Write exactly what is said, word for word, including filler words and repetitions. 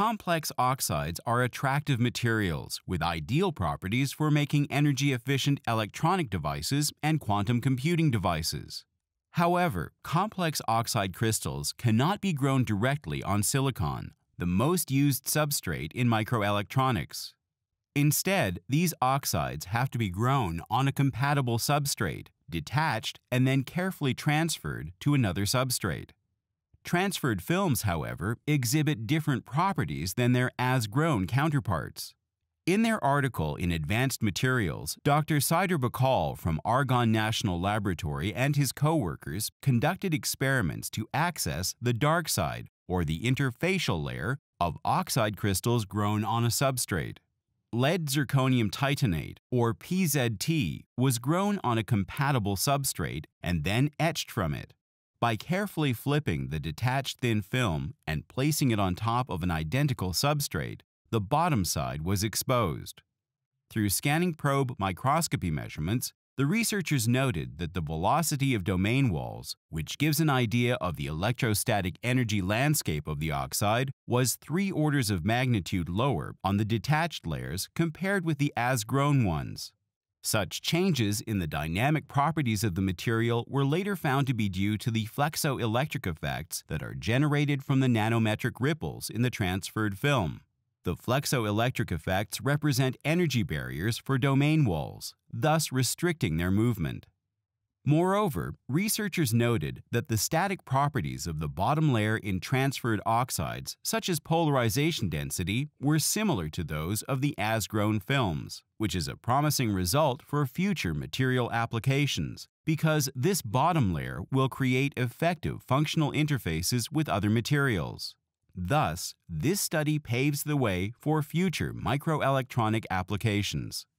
Complex oxides are attractive materials with ideal properties for making energy-efficient electronic devices and quantum computing devices. However, complex oxide crystals cannot be grown directly on silicon, the most used substrate in microelectronics. Instead, these oxides have to be grown on a compatible substrate, detached, and then carefully transferred to another substrate. Transferred films, however, exhibit different properties than their as-grown counterparts. In their article in Advanced Materials, Doctor Saider Bakal from Argonne National Laboratory and his co-workers conducted experiments to access the dark side, or the interfacial layer, of oxide crystals grown on a substrate. Lead zirconium titanate, or P Z T, was grown on a compatible substrate and then etched from it. By carefully flipping the detached thin film and placing it on top of an identical substrate, the bottom side was exposed. Through scanning probe microscopy measurements, the researchers noted that the velocity of domain walls, which gives an idea of the electrostatic energy landscape of the oxide, was three orders of magnitude lower on the detached layers compared with the as-grown ones. Such changes in the dynamic properties of the material were later found to be due to the flexoelectric effects that are generated from the nanometric ripples in the transferred film. The flexoelectric effects represent energy barriers for domain walls, thus restricting their movement. Moreover, researchers noted that the static properties of the bottom layer in transferred oxides, such as polarization density, were similar to those of the as-grown films, which is a promising result for future material applications, because this bottom layer will create effective functional interfaces with other materials. Thus, this study paves the way for future microelectronic applications.